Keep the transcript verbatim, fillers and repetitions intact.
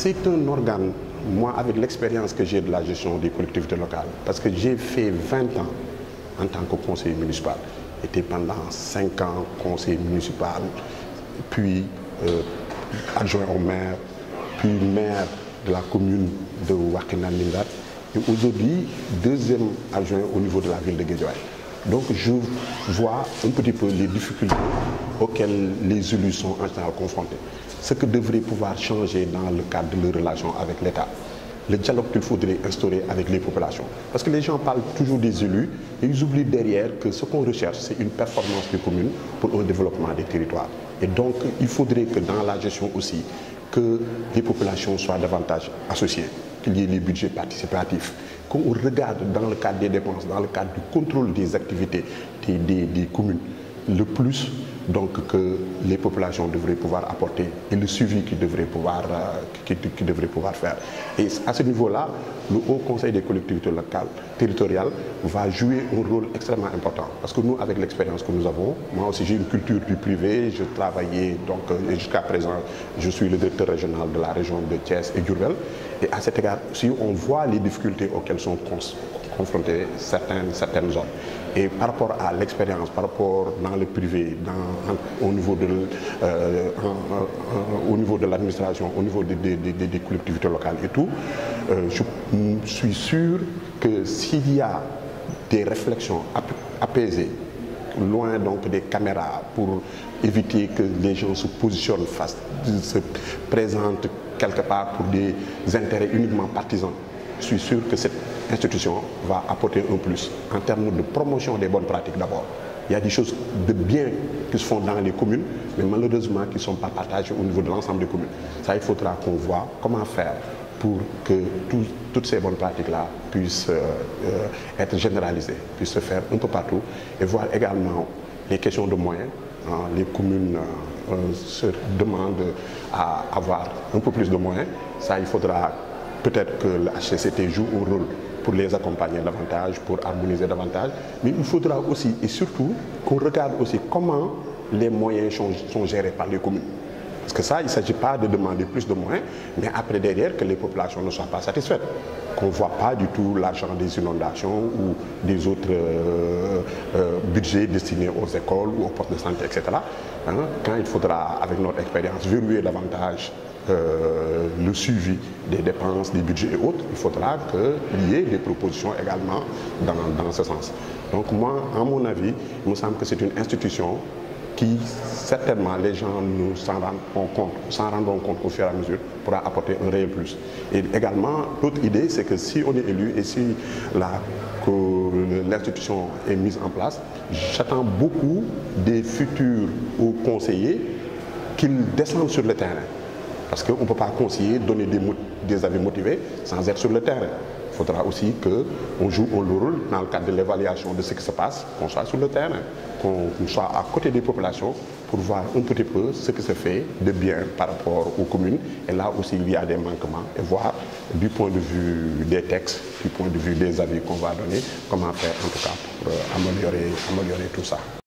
c'est un organe, moi avec l'expérience que j'ai de la gestion des collectivités locales, parce que j'ai fait vingt ans en tant que conseiller municipal, j'étais pendant cinq ans conseiller municipal, puis euh, adjoint au maire, puis maire de la commune de Wakhinane Nimzatt, et aujourd'hui deuxième adjoint au niveau de la ville de Guédiawaye. Donc je vois un petit peu les difficultés auxquelles les élus sont en général confrontés. Ce que devrait pouvoir changer dans le cadre de leurs relations avec l'État. Le dialogue qu'il faudrait instaurer avec les populations. Parce que les gens parlent toujours des élus et ils oublient derrière que ce qu'on recherche, c'est une performance des communes pour un développement des territoires. Et donc il faudrait que dans la gestion aussi, que les populations soient davantage associées, qu'il y ait les budgets participatifs, qu'on regarde dans le cadre des dépenses, dans le cadre du contrôle des activités des, des, des communes, le plus donc que les populations devraient pouvoir apporter et le suivi qu'ils devraient pouvoir, euh, qu'ils, qu'ils devraient pouvoir faire. Et à ce niveau-là, le Haut Conseil des collectivités locales, territoriales va jouer un rôle extrêmement important. Parce que nous, avec l'expérience que nous avons, moi aussi j'ai une culture du privé, je travaillais, donc jusqu'à présent, je suis le directeur régional de la région de Thiès et Diourbel. Et à cet égard aussi, on voit les difficultés auxquelles sont confrontées certaines, certaines zones. Et par rapport à l'expérience, par rapport dans le privé, dans, au niveau de, euh, au niveau de l'administration, au niveau des, des, des, des collectivités locales et tout, euh, je suis sûr que s'il y a des réflexions apaisées, loin donc des caméras, pour éviter que les gens se positionnent face, se présentent quelque part pour des intérêts uniquement partisans, je suis sûr que cette institution va apporter un plus en termes de promotion des bonnes pratiques d'abord. Il y a des choses de bien qui se font dans les communes, mais malheureusement qui ne sont pas partagées au niveau de l'ensemble des communes. Ça, il faudra qu'on voit comment faire pour que tout, toutes ces bonnes pratiques-là puissent euh, euh, être généralisées, puissent se faire un peu partout, et voir également les questions de moyens. Hein, les communes euh, se demandent à avoir un peu plus de moyens. Ça, il faudra peut-être que le H C C T joue un rôle pour les accompagner davantage, pour harmoniser davantage, mais il faudra aussi et surtout qu'on regarde aussi comment les moyens sont, sont gérés par les communes. Parce que ça, il ne s'agit pas de demander plus de moyens, mais après derrière que les populations ne soient pas satisfaites. Qu'on ne voit pas du tout l'argent des inondations ou des autres euh, euh, budgets destinés aux écoles ou aux postes de santé, et cetera. Hein, quand il faudra, avec notre expérience, verrouiller davantage Euh, le suivi des dépenses, des budgets et autres, il faudra qu'il y ait des propositions également dans, dans ce sens. Donc moi, à mon avis, il me semble que c'est une institution qui, certainement, les gens nous s'en rendront compte, s'en rendront compte au fur et à mesure, pourra apporter un réel plus. Et également, l'autre idée, c'est que si on est élu et si l'institution est mise en place, j'attends beaucoup des futurs hauts conseillers qu'ils descendent sur le terrain. Parce qu'on ne peut pas conseiller, donner des, des avis motivés sans être sur le terrain. Il faudra aussi qu'on joue un rôle dans le cadre de l'évaluation de ce qui se passe, qu'on soit sur le terrain, qu'on soit à côté des populations pour voir un petit peu ce qui se fait de bien par rapport aux communes. Et là aussi, il y a des manquements et voir du point de vue des textes, du point de vue des avis qu'on va donner, comment faire en tout cas pour améliorer, améliorer tout ça.